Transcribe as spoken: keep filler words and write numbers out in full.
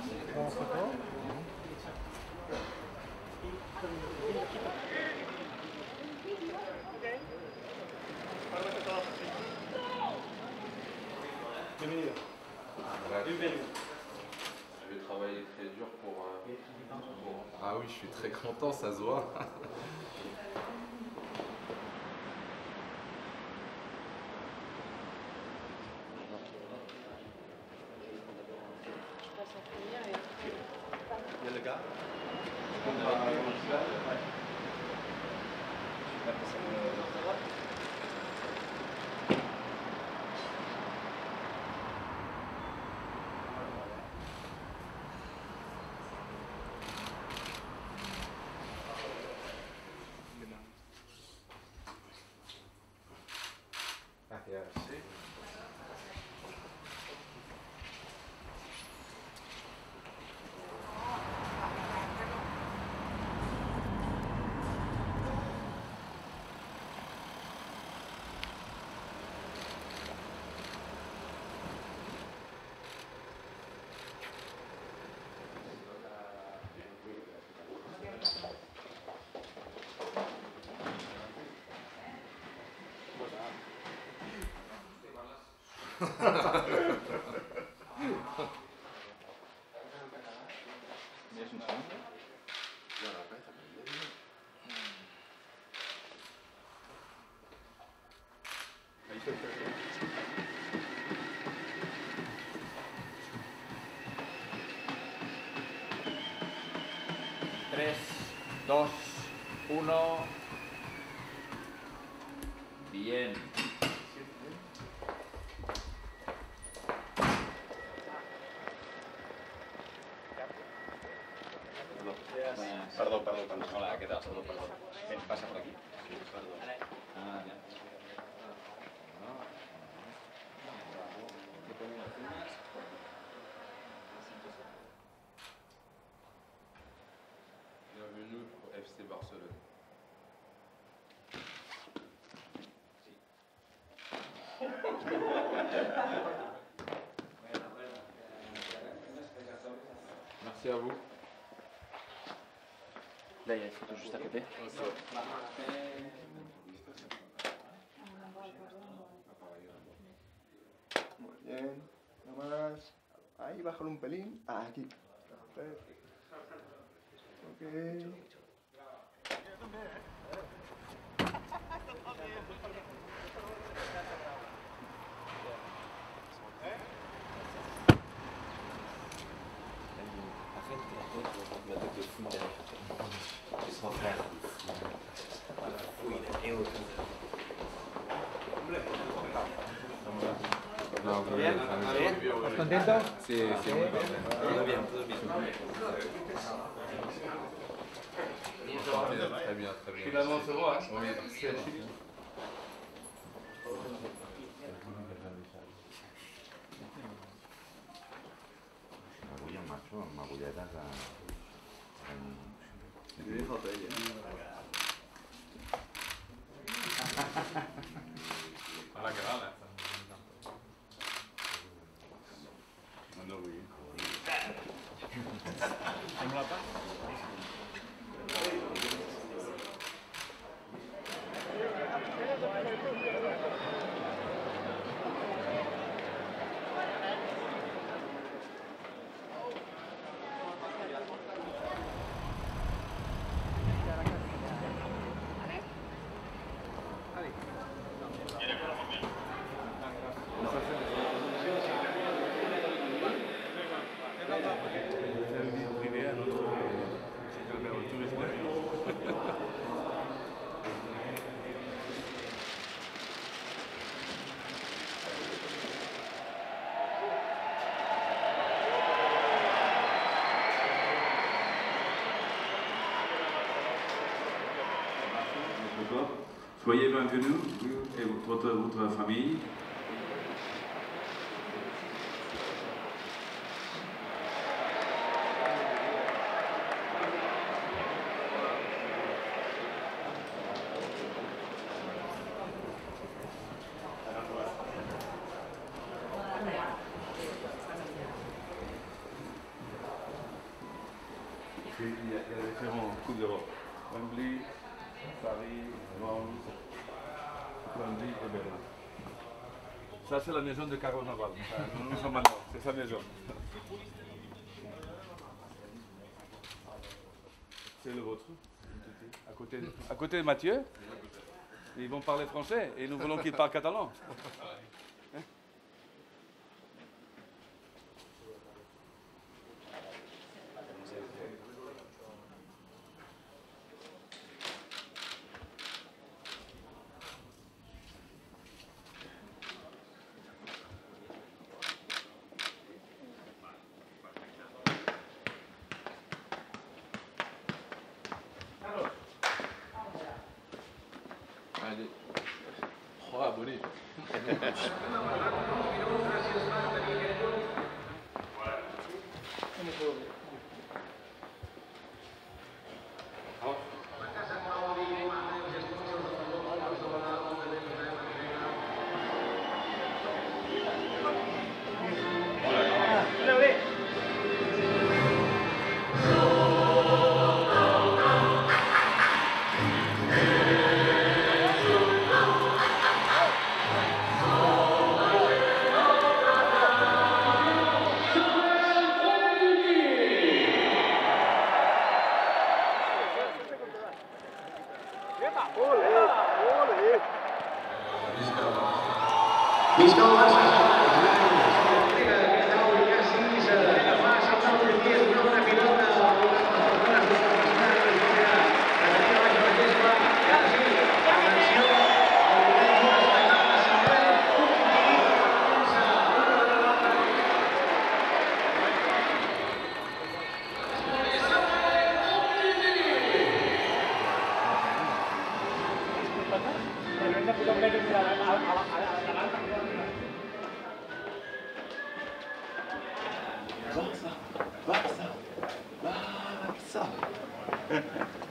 En photo. Bienvenue. Bienvenue. Je vais travailler très dur pour, euh, pour... Ah oui, je suis très content, ça se voit. Il y a le gars. tres, dos, uno. Bien. Perdón, perdón, perdón. Hola, ¿qué tal? Perdón, perdón. Ven, pasa por aquí. Sí, perdón. Ah, ya. Bienvenue au F C Barcelone. Merci à vous. Là, il y a une photo juste à côté. Muy bien, nada más. Ahí, bájalo un pelín. Ah, aquí. Ok. No, muy Bien, bien. bien. ¿Estás contento? Sí, sí, muy bien. Todo bien, todo bien. Très bien, très bien. Finalement, on se voit. Hein. Oui, c'est Magullas, macho, magulletas a... Me dejo otra idea. Hola, ¿qué tal? Ando muy bien. Soyez bienvenus, vous et votre, votre famille. qu'il y, a il y a les différents Coupes d'Europe. Wembley, Paris, Londres, Wembley et Berlin. Ça, c'est la maison de Carlos Naval. Enfin, nous, nous sommes maintenant, c'est sa maison. C'est le vôtre, à côté, de, à côté de Mathieu. Ils vont parler français et nous voulons qu'ils parlent catalan. Allez. Oh, abonné. Barça, Barça, Barça.